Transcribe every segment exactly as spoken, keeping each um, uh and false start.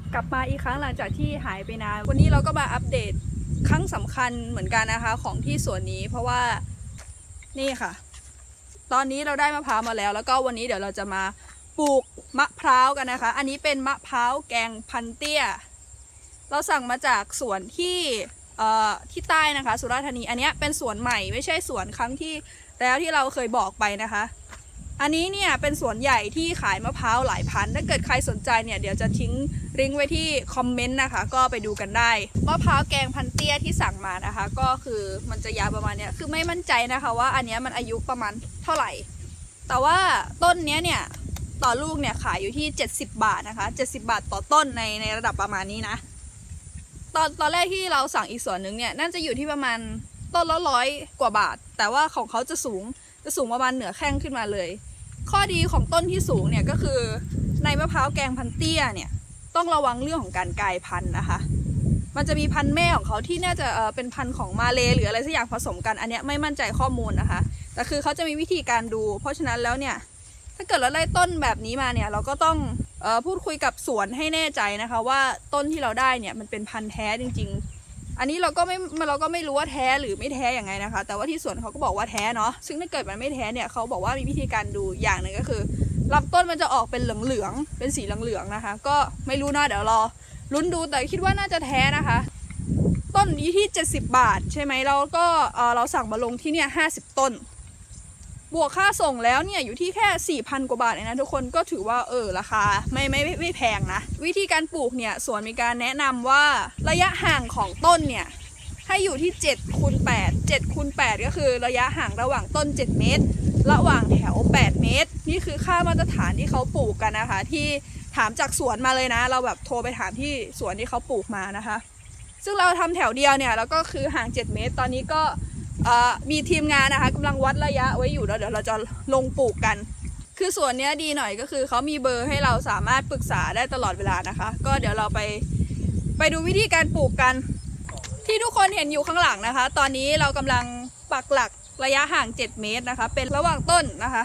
กลับมาอีกครั้งหลังจากที่หายไปนานวันนี้เราก็มาอัปเดตครั้งสำคัญเหมือนกันนะคะของที่สวนนี้เพราะว่านี่ค่ะตอนนี้เราได้มะพร้าวมาแล้วแล้วก็วันนี้เดี๋ยวเราจะมาปลูกมะพร้าวกันนะคะอันนี้เป็นมะพร้าวแกงพันเตี้ยเราสั่งมาจากสวนที่เอ่อที่ใต้นะคะสุราษฎร์ธานีอันนี้เป็นสวนใหม่ไม่ใช่สวนครั้งที่แล้วที่เราเคยบอกไปนะคะอันนี้เนี่ยเป็นสวนใหญ่ที่ขายมะพร้าวหลายพันถ้าเกิดใครสนใจเนี่ยเดี๋ยวจะทิ้งลิงก์ไว้ที่คอมเมนต์นะคะก็ไปดูกันได้มะพร้าวแกงพันเตี้ยที่สั่งมานะคะก็คือมันจะยาวประมาณเนี้ยคือไม่มั่นใจนะคะว่าอันนี้มันอายุประมาณเท่าไหร่แต่ว่าต้นเนี้ยเนี่ยต่อลูกเนี่ยขายอยู่ที่เจ็ดสิบบาทนะคะเจ็ดสิบบาทต่อต้นในในระดับประมาณนี้นะตอนตอนแรกที่เราสั่งอีกส่วนหนึ่งเนี่ยน่าจะอยู่ที่ประมาณต้นละร้อยกว่าบาทแต่ว่าของเขาจะสูงจะสูงประมาณเหนือแข้งขึ้นมาเลยข้อดีของต้นที่สูงเนี่ยก็คือในมะพร้าวแกงพันเตี้ยเนี่ยต้องระวังเรื่องของการกลายพันธุ์นะคะมันจะมีพันธุ์แม่ของเขาที่น่าจะเออเป็นพันธุ์ของมาเลหรืออะไรสักอย่างผสมกันอันเนี้ยไม่มั่นใจข้อมูลนะคะแต่คือเขาจะมีวิธีการดูเพราะฉะนั้นแล้วเนี่ยถ้าเกิดเราได้ต้นแบบนี้มาเนี่ยเราก็ต้องเอ่อพูดคุยกับสวนให้แน่ใจนะคะว่าต้นที่เราได้เนี่ยมันเป็นพันธุ์แท้จริงๆอันนี้เราก็ไม่เราก็ไม่รู้ว่าแท้หรือไม่แท้อย่างไงนะคะแต่ว่าที่สวนเขาก็บอกว่าแท้เนาะซึ่งถ้าเกิดมันไม่แท้เนี่ยเขาบอกว่ามีวิธีการดูอย่างหนึ่งก็คือลำต้นมันจะออกเป็นเหลืองๆเป็นสีเหลืองๆนะคะก็ไม่รู้นะเดี๋ยวรอลุ้นดูแต่คิดว่าน่าจะแท้นะคะต้นนี้ที่เจ็ดสิบบาทใช่ไหมเราก็เออเราสั่งมาลงที่เนี่ยห้าสิบต้นบวกค่าส่งแล้วเนี่ยอยู่ที่แค่ สี่พัน กว่าบาทเองนะทุกคนก็ถือว่าเออราคาไม่ไม่ไม่ไม่แพงนะวิธีการปลูกเนี่ยสวนมีการแนะนำว่าระยะห่างของต้นเนี่ยให้อยู่ที่เจ็ดคูณแปด เจ็ดคูณแปดก็คือระยะห่างระหว่างต้นเจ็ดเมตรระหว่างแถวแปดเมตรนี่คือค่ามาตรฐานที่เขาปลูกกันนะคะที่ถามจากสวนมาเลยนะเราแบบโทรไปถามที่สวนที่เขาปลูกมานะคะซึ่งเราทำแถวเดียวเนี่ยแล้วก็คือห่างเจ็ดเมตรตอนนี้ก็มีทีมงานนะคะกำลังวัดระยะไว้อยู่แล้วเดี๋ยวเราจะลงปลูกกันคือสวนนี้ดีหน่อยก็คือเขามีเบอร์ให้เราสามารถปรึกษาได้ตลอดเวลานะคะก็เดี๋ยวเราไปไปดูวิธีการปลูกกันที่ทุกคนเห็นอยู่ข้างหลังนะคะตอนนี้เรากำลังปักหลักระยะห่างเจ็ดเมตรนะคะเป็นระหว่างต้นนะคะ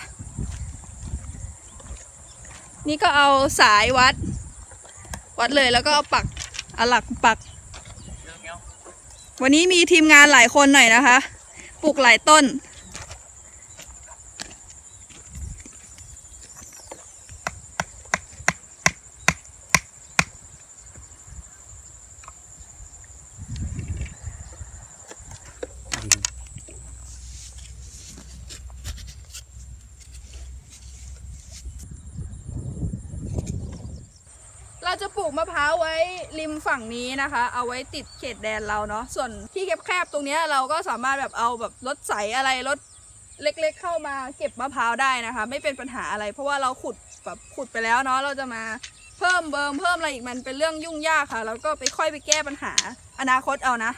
นี่ก็เอาสายวัดวัดเลยแล้วก็เอาปักเอาหลักปักวันนี้มีทีมงานหลายคนหน่อยนะคะปลูกหลายต้นเราจะปลูกมะพร้าวไว้ริมฝั่งนี้นะคะเอาไว้ติดเขตแดนเราเนาะส่วนที่แคบๆตรงนี้เราก็สามารถแบบเอาแบบรถใสอะไรรถเล็กๆเข้ามาเก็บมะพร้าวได้นะคะไม่เป็นปัญหาอะไรเพราะว่าเราขุดแบบขุดไปแล้วเนาะเราจะมาเพิ่มเบิร์มเพิ่มอะไรอีกมันเป็นเรื่องยุ่งยากค่ะแล้วก็ไปค่อยไปแก้ปัญหาอนาคตเอานะ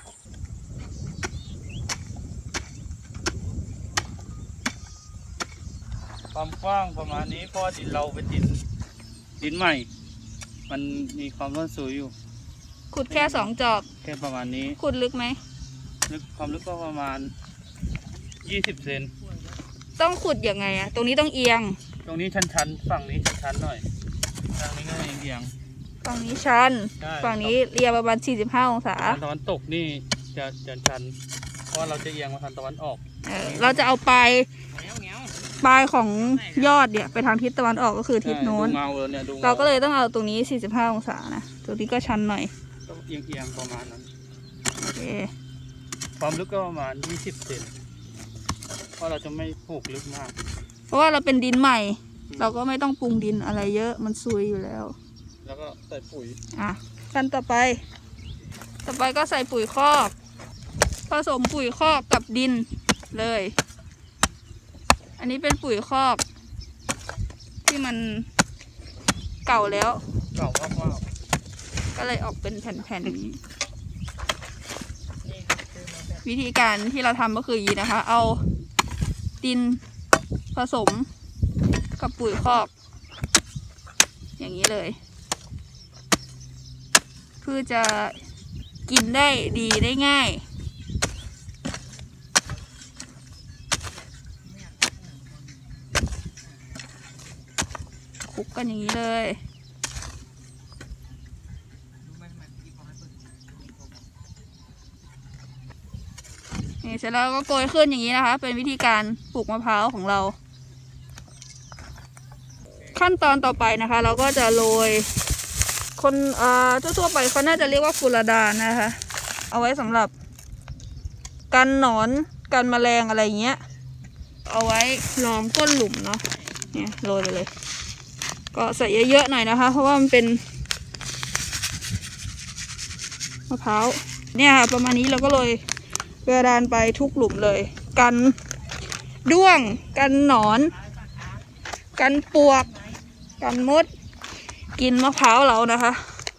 ความกว้างประมาณนี้เพราะดินเราเป็นดินดินใหม่มันมีความร่วนซุยอยู่ขุดแค่สองจอบแค่ประมาณนี้ขุดลึกไหมลึกความลึกก็ประมาณยี่สิบเซนต้องขุดยังไงอะตรงนี้ต้องเอียงตรงนี้ชันๆฝั่งนี้ชันๆหน่อยฝั่งนี้ก็เอียงฝั่งนี้ชันฝั่งนี้เอียงประมาณสี่สิบห้าองศาตะวันตกนี่จะจะชันเพราะเราจะเอียงมาทางตะวันออกเออเราจะเอาปลายปลายของยอดเนี่ยไปทางทิศตะวันออกก็คือทิศโน้นเราก็เลยต้องเอาตรงนี้สี่สิบห้าองศานะตัวนี้ก็ชันหน่อยต้องเอียงๆประมาณนั้นโอเคความลึกก็ประมาณยี่สิบเซนเพราะเราจะไม่ปลูกลึกมากเพราะว่าเราเป็นดินใหม่เราก็ไม่ต้องปรุงดินอะไรเยอะมันซุยอยู่แล้วแล้วก็ใส่ปุ๋ยอ่ะขั้นต่อไปต่อไปก็ใส่ปุ๋ยคอกผสมปุ๋ยคอกกับดินเลยอันนี้เป็นปุ๋ยคอกที่มันเก่าแล้วเก่ามากๆก็เลยออกเป็นแผ่นๆนี้วิธีการที่เราทำก็คืออย่างนี้นะคะเอาดินผสมกับปุ๋ยคอกอย่างนี้เลยเพื่อจะกินได้ดีได้ง่ายคลุกกันอย่างนี้เลยนี่เสร็จแล้วก็โกยขึ้นอย่างนี้นะคะเป็นวิธีการปลูกมะพร้าวของเราขั้นตอนต่อไปนะคะ เราก็จะโรยคนเอ่อทั่วๆไปเขาน่าจะเรียกว่าฟูรดานนะคะเอาไว้สำหรับกันหนอนกันแมลงอะไรเงี้ยเอาไว้รองก้นหลุมเนาะเนี่ยโรยไปเลยก็ใส่เยอะๆหน่อยนะคะเพราะว่ามันเป็นมะพร้าวเนี่ยค่ะประมาณนี้เราก็โรยฟูรดานไปทุกหลุมเลยกันด้วงกันหนอนกันปวกกันมดกินมะพร้าวเรานะคะ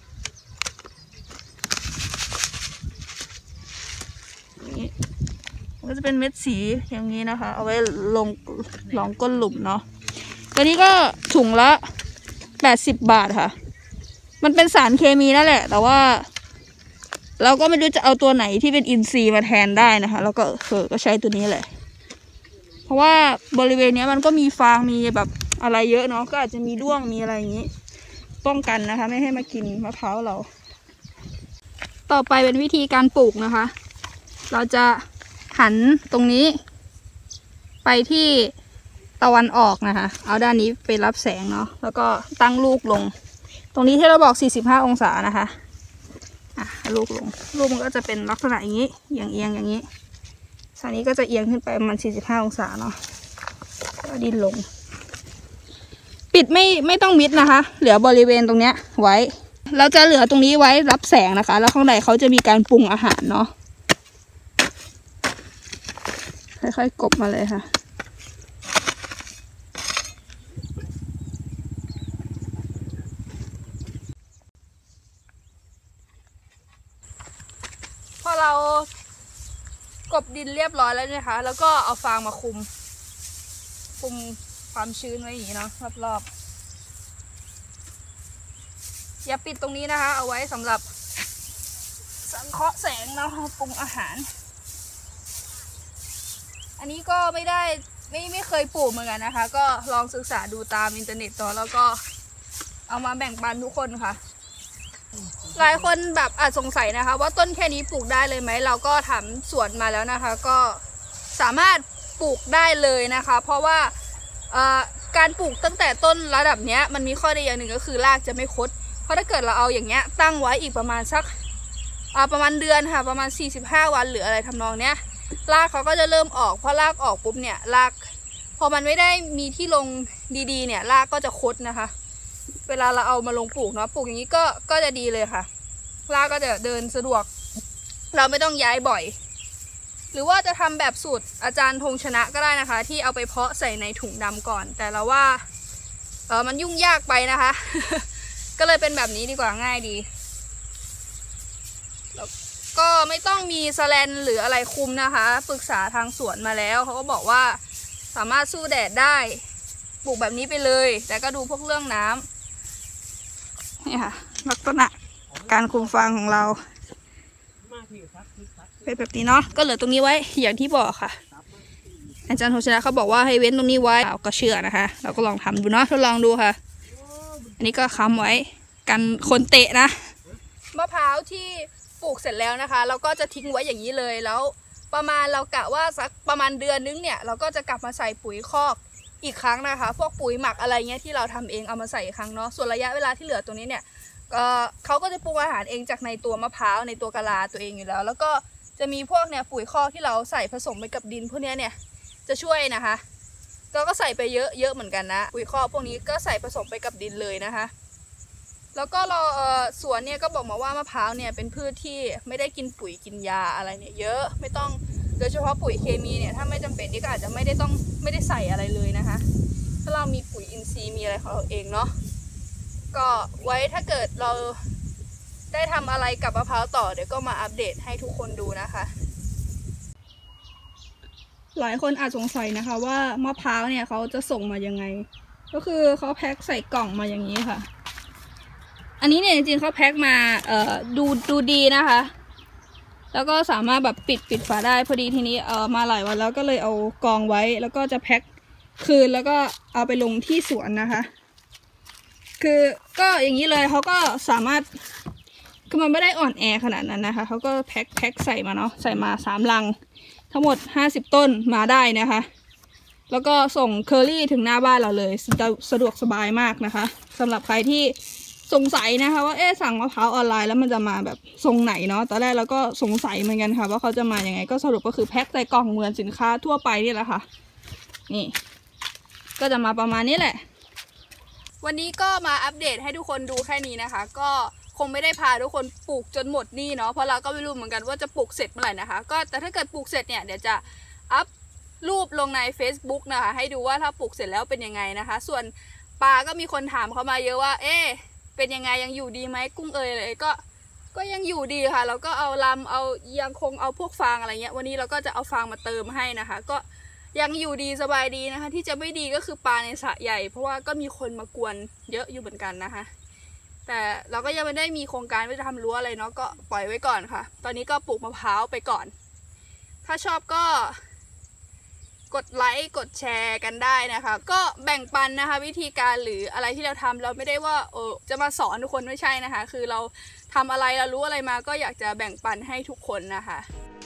นี่ก็จะเป็นเม็ดสีอย่างนี้นะคะเอาไว้ลงรองก้นหลุมเนาะตัวนี้ก็ถุงละแปดสิบบาทค่ะมันเป็นสารเคมีนั่นแหละแต่ว่าเราก็ไม่รู้จะเอาตัวไหนที่เป็นอินทรีย์มาแทนได้นะคะแล้วก็เออก็ใช้ตัวนี้แหละเพราะว่าบริเวณนี้มันก็มีฟางมีแบบอะไรเยอะเนาะก็อาจจะมีด้วงมีอะไรอย่างนี้ป้องกันนะคะไม่ให้มากินมะพร้าวเราต่อไปเป็นวิธีการปลูกนะคะเราจะหันตรงนี้ไปที่ตะวันออกนะคะเอาด้านนี้ไปรับแสงเนาะแล้วก็ตั้งลูกลงตรงนี้ที่เราบอกสี่สิบห้าองศานะคะอ่ะลูกลงลูกมันก็จะเป็นลักษณะอย่างนี้เอียงเอียงอย่างนี้ส่วนนี้ก็จะเอียงขึ้นไปประมาณสี่สิบห้าองศาเนาะก็ดินลงปิดไม่ไม่ต้องมิดนะคะเหลือบริเวณตรงเนี้ยไว้เราจะเหลือตรงนี้ไว้รับแสงนะคะแล้วข้างในเขาจะมีการปรุงอาหารเนาะค่อยๆกบมาเลยค่ะพอเรากบดินเรียบร้อยแล้วนะคะแล้วก็เอาฟางมาคุมคุมความชื้นไว้อย่างนี้เนาะรอบๆอย่าปิดตรงนี้นะคะเอาไว้สำหรับสังเคราะห์แสงเนาะปรุงอาหารอันนี้ก็ไม่ได้ไม่ไม่เคยปลูกเหมือนกันนะคะก็ลองศึกษาดูตามอินเทอร์เน็ตต่อแล้วก็เอามาแบ่งปันทุกคนค่ะหลายคนแบบอาจสงสัยนะคะว่าต้นแค่นี้ปลูกได้เลยไหมเราก็ทำสวนมาแล้วนะคะก็สามารถปลูกได้เลยนะคะเพราะว่าการปลูกตั้งแต่ต้นระดับนี้มันมีข้อดีอย่างหนึ่งก็คือรากจะไม่คดเพราะถ้าเกิดเราเอาอย่างเงี้ยตั้งไว้อีกประมาณสักประมาณเดือนค่ะประมาณสี่สิบห้าวันหรืออะไรทำนองเนี้ยรากเขาก็จะเริ่มออกพอรากออกปุ๊บเนี่ยรากพอมันไม่ได้มีที่ลงดีๆเนี่ยรากก็จะคดนะคะเวลาเราเอามาลงปลูกเนาะปลูกอย่างนี้ก็ก็จะดีเลยค่ะรากก็จะเดินสะดวกเราไม่ต้องย้ายบ่อยหรือว่าจะทำแบบสูตรอาจารย์ธงชนะก็ได้นะคะที่เอาไปเพาะใส่ในถุงดำก่อนแต่เราว่าเออมันยุ่งยากไปนะคะ ก็เลยเป็นแบบนี้ดีกว่าง่ายดีแล้วก็ไม่ต้องมีแสแลนหรืออะไรคุมนะคะปรึกษาทางสวนมาแล้วเขาก็บอกว่าสามารถสู้แดดได้ปลูกแบบนี้ไปเลยแต่ก็ดูพวกเรื่องน้ำนี่ค่ะลักษณะการคุมฟางของเราเป็นแบบนี้เนาะก็เหลือตรงนี้ไว้อย่างที่บอกค่ะอาจารย์โทชนะเขาบอกว่าให้เว้นตรงนี้ไว้เราก็เชื่อนะคะเราก็ลองทำดูเนาะทดลองดูค่ะอันนี้ก็ค้ำไว้กันคนเตะนะมะพร้าวที่ปลูกเสร็จแล้วนะคะเราก็จะทิ้งไว้อย่างนี้เลยแล้วประมาณเรากะว่าสักประมาณเดือนนึงเนี่ยเราก็จะกลับมาใส่ปุ๋ยคอกอีกครั้งนะคะพวกปุ๋ยหมักอะไรเงี้ยที่เราทำเองเอามาใส่อีกครั้งเนาะส่วนระยะเวลาที่เหลือตรงนี้เนี่ยเขาก็จะปรุงอาหารเองจากในตัวมะพร้าวในตัวกะลาตัวเองอยู่แล้วแล้วก็จะมีพวกเนี่ยปุ๋ยคอกที่เราใส่ผสมไปกับดินพวกนี้เนี่ยจะช่วยนะคะเราก็ใส่ไปเยอะเยอะเหมือนกันนะปุ๋ยคอกพวกนี้ก็ใส่ผสมไปกับดินเลยนะคะแล้วก็เราเอ่อสวนเนี่ยก็บอกมาว่ามะพร้าวเนี่ยเป็นพืชที่ไม่ได้กินปุ๋ยกินยาอะไรเนี่ยเยอะไม่ต้องโดยเฉพาะปุ๋ยเคมีเนี่ยถ้าไม่จำเป็นนี่ก็อาจจะไม่ได้ต้องไม่ได้ใส่อะไรเลยนะคะถ้าเรามีปุ๋ยอินทรีย์มีอะไรของเราเองเนาะก็ไว้ถ้าเกิดเราได้ทำอะไรกับมะพร้าวต่อเดี๋ยวก็มาอัปเดตให้ทุกคนดูนะคะหลายคนอาจสงสัยนะคะว่ามะพร้าวเนี่ยเขาจะส่งมายังไงก็คือเขาแพ็คใส่กล่องมาอย่างนี้ค่ะอันนี้เนี่ยจริงๆเขาแพ็คมาเอ่อดูดูดีนะคะแล้วก็สามารถแบบปิดปิดฝาได้พอดีทีนี้เอ่อมาหลายวันแล้วก็เลยเอากองไว้แล้วก็จะแพ็คคืนแล้วก็เอาไปลงที่สวนนะคะคือก็อย่างนี้เลยเขาก็สามารถคือมันไม่ได้อ่อนแอขนาดนั้นนะคะเขาก็แพ็คแพ็คใส่มาเนาะใส่มาสามลังททั้งหมดห้าสิบต้นมาได้นะคะแล้วก็ส่งเคอรี่ถึงหน้าบ้านเราเลยสะดวกสบายมากนะคะสำหรับใครที่สงสัยนะคะว่าเอ๊ะสั่งมะพร้าวออนไลน์แล้วมันจะมาแบบทรงไหนเนาะตอนแรกเราก็สงสัยเหมือนกันค่ะว่าเขาจะมาอย่างไงก็สรุปก็คือแพ็คใส่กล่องเหมือนสินค้าทั่วไปนี่แหละค่ะนี่ก็จะมาประมาณนี้แหละวันนี้ก็มาอัปเดตให้ทุกคนดูแค่นี้นะคะก็คงไม่ได้พาทุกคนปลูกจนหมดนี่เนาะเพราะเราก็ไม่รู้เหมือนกันว่าจะปลูกเสร็จเมื่อไหร่นะคะก็แต่ถ้าเกิดปลูกเสร็จเนี่ยเดี๋ยวจะอัพรูปลงใน Facebook นะคะให้ดูว่าถ้าปลูกเสร็จแล้วเป็นยังไงนะคะส่วนปลาก็มีคนถามเข้ามาเยอะว่าเอ๊ะเป็นยังไงยังอยู่ดีไหมกุ้งเอยเลยก็ก็ยังอยู่ดีค่ะแล้วก็เอาลำเอายังคงเอาพวกฟางอะไรเงี้ยวันนี้เราก็จะเอาฟางมาเติมให้นะคะก็ยังอยู่ดีสบายดีนะคะที่จะไม่ดีก็คือปลาในสระใหญ่เพราะว่าก็มีคนมากวนเยอะอยู่เหมือนกันนะคะแต่เราก็ยังไม่ได้มีโครงการว่าจะทำรั้วอะไรเนาะก็ปล่อยไว้ก่อนค่ะตอนนี้ก็ปลูกมะพร้าวไปก่อนถ้าชอบก็กดไลค์กดแชร์กันได้นะคะก็แบ่งปันนะคะวิธีการหรืออะไรที่เราทำเราไม่ได้ว่าเออจะมาสอนทุกคนไม่ใช่นะคะคือเราทำอะไรเรารู้อะไรมาก็อยากจะแบ่งปันให้ทุกคนนะคะ